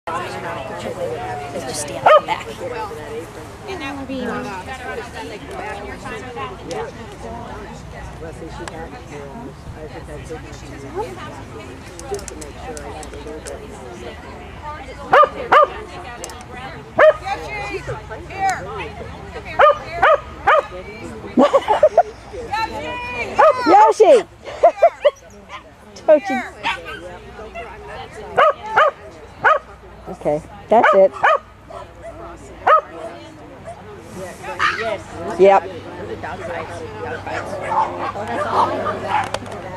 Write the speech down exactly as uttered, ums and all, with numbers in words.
Just stand up back. And that would be like your time with that. Yeah. Leslie, she had to do I think I took just to make sure I had a little bit. Yoshi! Yoshi! Don't you? Okay, that's it. Yes. Yep. Dog fights. Dog fights. Oh, that's all.